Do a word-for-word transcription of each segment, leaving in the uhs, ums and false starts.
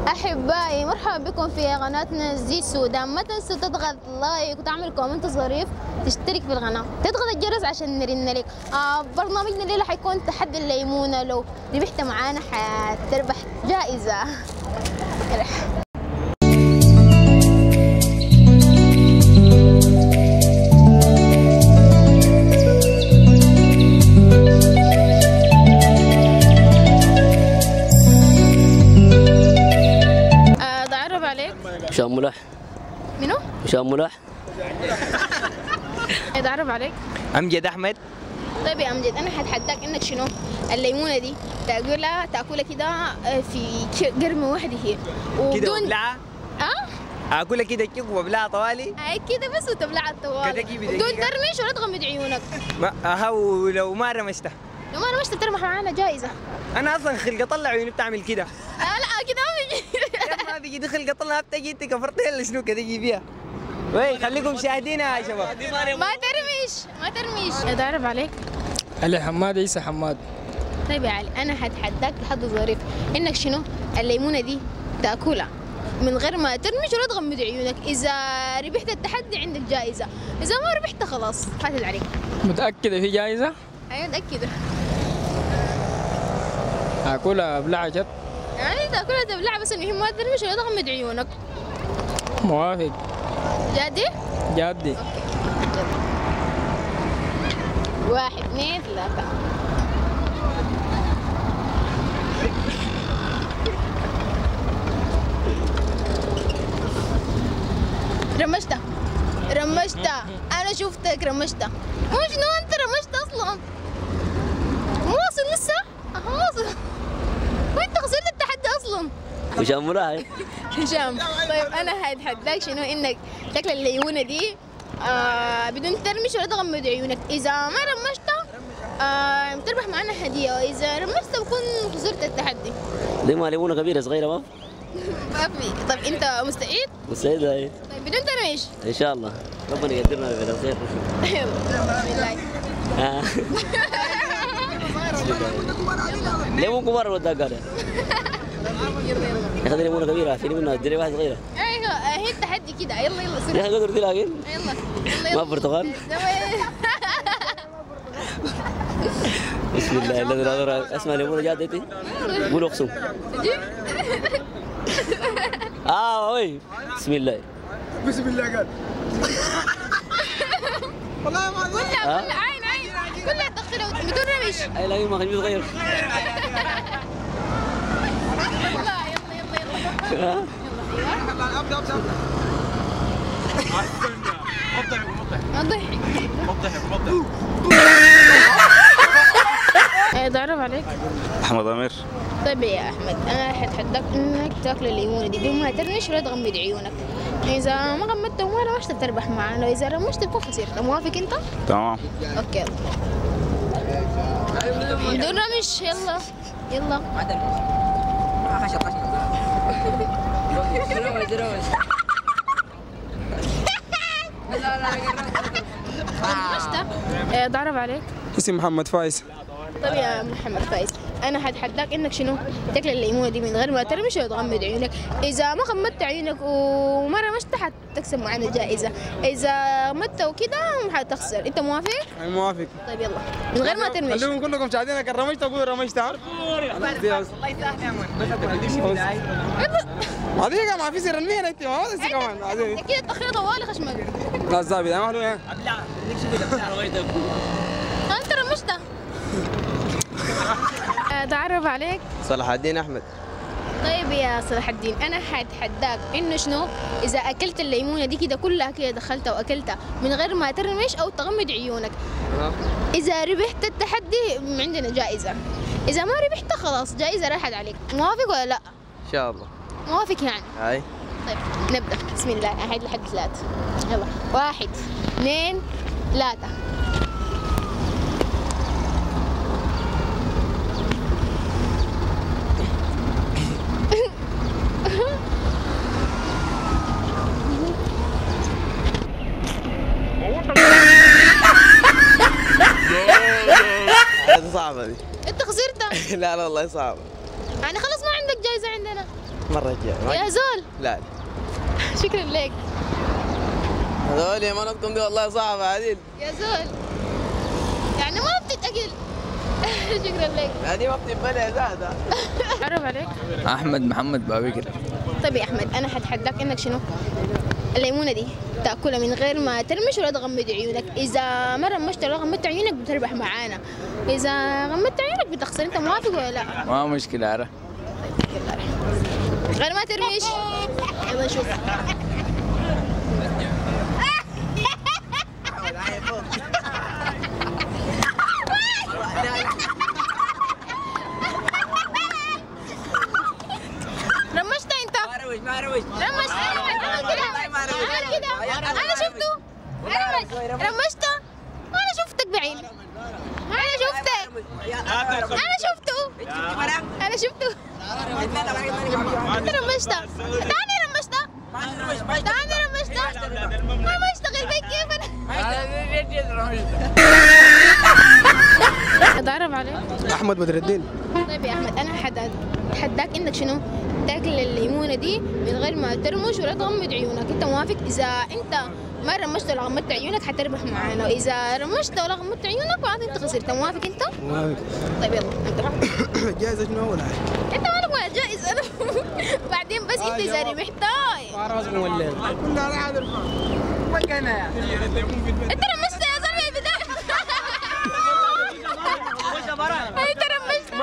أحبائي مرحبا بكم في قناتنا زي السودان. ما تنسوا تضغط لايك وتعمل كومنت ظريف، تشترك في القناة، تضغط الجرس عشان نرن لك. آه برنامجنا الليلة حيكون تحدي الليمونة، لو ربحت معانا حتربح جائزة. هشام ملح. منو؟ هشام ملح. اتعرف عليك؟ امجد احمد. طيب يا امجد، انا حتحداك انك شنو؟ الليمونه دي تاكلها تاكلها كده في قرمه واحده هي كده وبلعها؟ اه؟ اكلها كده كيك وبلعها طوالي؟ اي كده بس وتبلعها طوالي بدون ترمش ولا تغمض عيونك. ما اها ولو ما رمشتها؟ لو ما رمشت ترمح معانا جائزه. انا اصلا خلقه طلع عيوني بتعمل كده. آه لا كده ما بيجي. ما بيجي دي خلقه طلع بتجي انت كفرتي ولا شنو كده جيبيها؟ وي خليكم مشاهدين يا شباب. ما ترمش ما ترمش. اتعرف عليك؟ علي حماد عيسى حماد. طيب يا علي، انا حتحداك تحدي ظريف، انك شنو؟ الليمونه دي تاكلها من غير ما ترمش ولا تغمض عيونك. اذا ربحت التحدي عندك جائزه، اذا ما ربحت خلاص فاتت عليك. متأكدة في جائزة؟ ايوه متأكدة. اكلها بلعة جد؟ يعني تاكلها تبلع بس المهم ما ترمش ولا تغمض عيونك. موافق. جدي؟ جدي. واحد اثنين ثلاثة. رمشتها رمشتها أنا شفتك رمشتها. مو شنو أنت رمشت أصلا؟ مو واصل لسه؟ أه واصل. وأنت خسرت التحدي أصلا. هشام ملح. هشام، طيب أنا حتحداك شنو؟ إنك تاكل الليمونة دي آه بدون ترمش ولا تغمض عيونك. إذا ما رمشتها آه بتربح معنا هدية، وإذا رمشتها بكون خسرت التحدي. دي ما ليمونة كبيرة صغيرة ما؟ ما في. طيب أنت مستعد؟ مستعد هاي. طيب بدون ترمش. إن شاء الله ربنا يقدرنا بالخير. يلا بسم الله. ليمون كبار ولا دقار؟ يلا يلا. يا أخي ليمونة كبيرة، في ليمونة اديني واحدة صغيرة. ايوه هي التحدي كده. يلا يلا سرعة. يا أخي قدر دي لكن. يلا يلا يلا. ما برتقال؟ بسم الله الذي لا يضر. اسمع ليمونة جاتتي. قولوا اقسم. اه وي بسم الله. بسم الله قال. والله ما كلها كلها عين عين كلها تدخلها بدون رمش. اي لا ما خليه صغير. يلا يلا يلا يلا. يلا ابدا ابدا. ما تضحك. اتعرف عليك؟ احمد امير. طيب يا احمد، انا حتحداك انك تاكل الليمونه دي بدون ما ترمش ولا تغمض عيونك. اذا ما غمضت وما رمشت بتربح معنا، واذا رمشت بتكون خسرت. موافق انت؟ تمام. اوكي بدون رمش. يلا يلا. رمشت. اتعرف عليك؟ اسمي محمد فايز. طيب يا محمد فايز، انا حتحداك انك شنو؟ تاكل الليمونه دي من غير ما ترمش ولا تغمض عيونك. اذا ما غمضت عيونك وما رمشت حتكسب معانا جائزه، اذا غمضت وكده حتخسر. انت موافق؟ انا موافق. طيب يلا من غير ما ترمش. خليهم كلكم شاهدينك. رمشت اقول رمشت. ها الله يسهل يا مان. بس اديك هذيك ما في سر المهنه انت ما هذا كمان عزيزي. كده تاخير طوالي خشمك. لا الزابي ده ما له ايه. انت رمشت. اتعرف عليك؟ صلاح الدين احمد. طيب يا صلاح الدين، انا حتحداك انه شنو؟ اذا اكلت الليمونه دي كده كلها كده دخلتها واكلتها من غير ما ترمش او تغمض عيونك. اذا ربحت التحدي عندنا جائزه، اذا ما ربحت خلاص جائزه راحت عليك. موافق ولا لا؟ ان شاء الله. موافق يعني؟ هاي. طيب نبدا. بسم الله. اعد لحد ثلاثه. يلا واحد اثنين ثلاثه. صعبة دي. انت خسرت. لا لا والله صعبة. يعني خلص ما عندك جايزة عندنا. مرة جاي يا زول. لا شكرا لك. هذول يمانتكم دي والله صعبة عديل. يا زول يعني ما بتتأكل. شكرا لك. هذه ما بتنبلع زادة. عرف عليك؟ احمد محمد بابكر. طيب يا احمد انا حتحداك انك شنو؟ الليمونه دي تاكلها من غير ما ترمش ولا تغمض عيونك، اذا ما رمشت ولا غمضت عيونك بتربح معانا، اذا غمضت عيونك بتخسر. انت موافق ولا لا؟ ما مشكلة عرف. غير ما ترميش. يلا نشوف. رمشت انت؟ ما روش ما روش رمشت. عمل كده عمل كده. انا شفته. انا رمشت. انا شفتك بعيني. انا شفتك. انا شفته. انا شفته. انت رمشت. تاني رمشت. تاني رمشت. ما بشتغل بيك كيف انا؟ اتعرف عليك؟ احمد بدر الدين. طيب يا احمد انا حد حداك انك شنو؟ تاكل الليمونه دي من غير ما ترمش ولا تغمض عيونك، انت موافق؟ اذا انت ما رمشت ولا غمضت عيونك حتربح معانا، واذا رمشت ولا غمضت عيونك بعدين انت خسرت. موافق انت؟ موافق. طيب يلا انت. جائزة شنو أول حاجة؟ انت مالك ولا جائزه. انا بعدين بس انت اذا ربحت كلها عادل. مكانها انت رمشت يا زلمه البدايه. انت رمشت.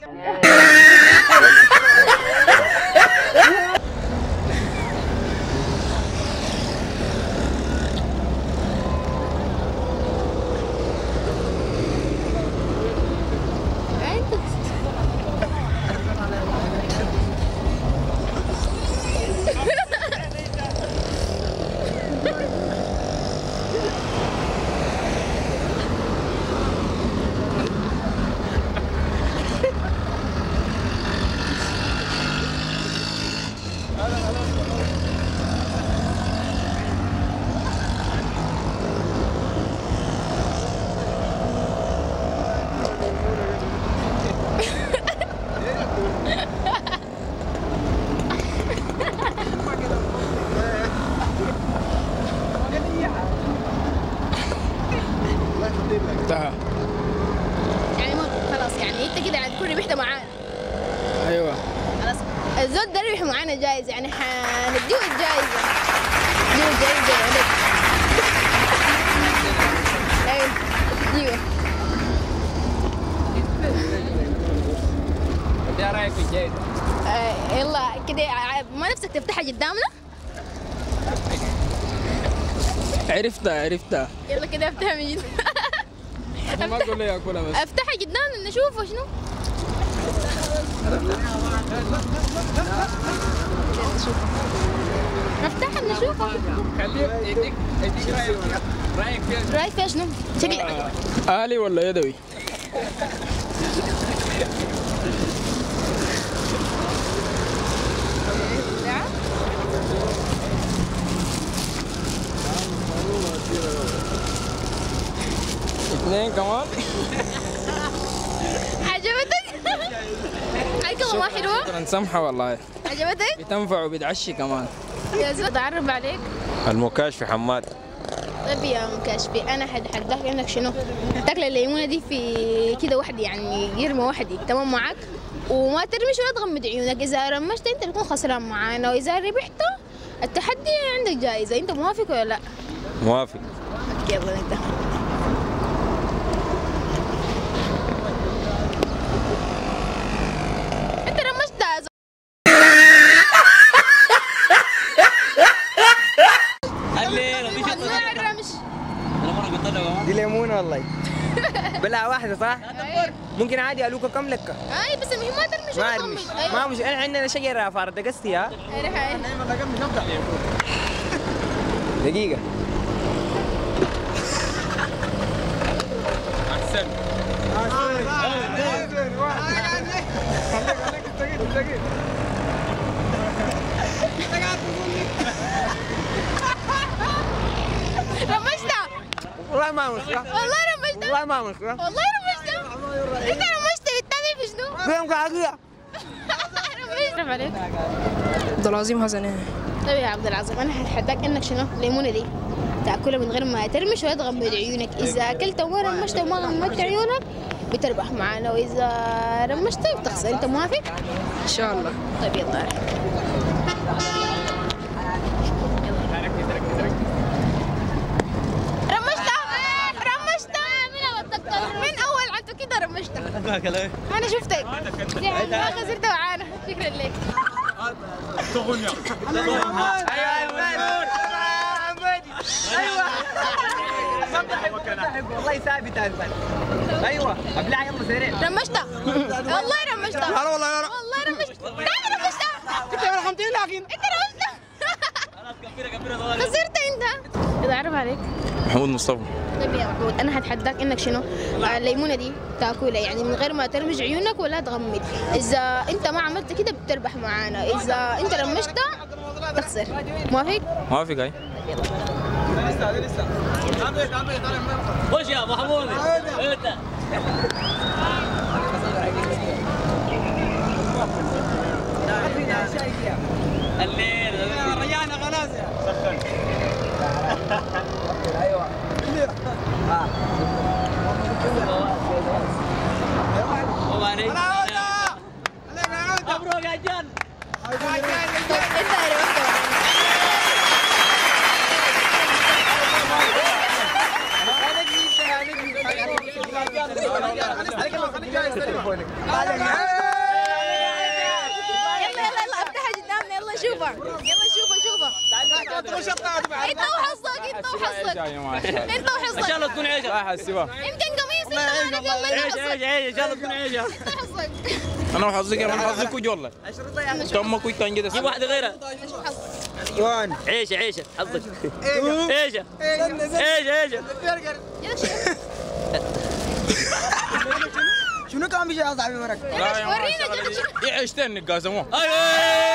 انتهى. يعني ما خلاص يعني انت كده هتكون ربحت معانا. ايوه خلاص الزول ده ربح معانا جايزه، يعني حنديه الجايزه. نديه الجايزه يا ولد. ايوه اديه. ايه رايك في الجائزة؟ آه، يلا كده ما نفسك تفتحها قدامنا؟ عرفتها عرفتها. يلا كده افتحها من جد. ما اقول لي اكلها بس. افتحها قدامنا نشوفه شنو. افتحها نشوفه. خليك يديك يديك رايك رايك فيها. رايك فيها شنو؟ شكلك آلي ولا يدوي؟ اثنين كمان. عجبتك؟ هاي ما حلوة؟ شكرا سمحة والله. عجبتك؟ بتنفع وبتعشي كمان. يا زول اتعرف عليك. المكاشفي حماد. طيب يا مكاشفي انا حد حداك انك شنو؟ تاكل الليمونه دي في كده وحدي، يعني يرمى وحدي تمام معك، وما ترمش ولا تغمض عيونك. اذا رمشت انت بتكون خسران معانا، واذا ربحت التحدي عندك جائزه. انت موافق ولا لا؟ موافق. يلا انت. انت رمشت يا زول. والله الرمش. دي ليمونة والله. بلا واحدة صح؟ ممكن عادي ألوكا كم لك؟ اي بس المهم ما ترمش ما ولا أرمش تغمض. ما مش أنا عندنا شجرة فاردة قستيها. دقيقة. أحسن. رمشتها. والله ما مشكلة. والله رمشتها. والله ما مشكلة. والله رمشتها. انت رمشت بالتالي في شنو؟ فين قاعدة؟ رمشت اتعرف عليك؟ عبد العظيم حسن. طيب يا عبد العظيم انا هتحداك انك شنو الليمونه دي تاكلها من غير ما ترمش ولا تغمض عيونك، اذا اكلتها وما رمشتها وما غمضت عيونك بتربح معانا، واذا رمشتها بتخسر. انت موافق؟ ان شاء الله. طيب يلا رمشتها رمشتها من اول عنده كده رمشتها. انا شفتك ما خسرت معانا. شكرا لك. ايوه والله ثابت هذا. ايوه ابلع يلا سريع. رمشتها والله رمشتها. لا والله لا لا والله رمشتها. تعال رمشتها. انت رحمتني لكن انت رمشتها. خسرت انت. اذا اعرف عليك محمود مصطفى. طيب يا محمود انا هتحداك انك شنو الليمونه دي تاكلها يعني من غير ما ترمج عيونك ولا تغمض، اذا انت ما عملت كده بتربح معانا، اذا انت رمشتها تخسر. موافق؟ موافق اي. خش يا محمود انت. الليل رجعنا خلاص يا ايوه مبروك يا جن. انت شوفها يلا شوفها شوفها. انت وحظك انت وحظك انت وحظك. ان شاء الله تكون عيشه. رايح السوا. يمكن قميص انت والله عيشه عيشه عيشه ان شاء الله تكون عيشه. انت وحظك. انا وحظك انا حظك وجه والله. انت امك وانت كده. جيب واحده غيرها. وين عيشه عيشه حظك. عيشه عيشه عيشه. شنو كان بيجي يا صاحبي مرك؟ ورينا ايه عيشتين نقاسموه. ايوه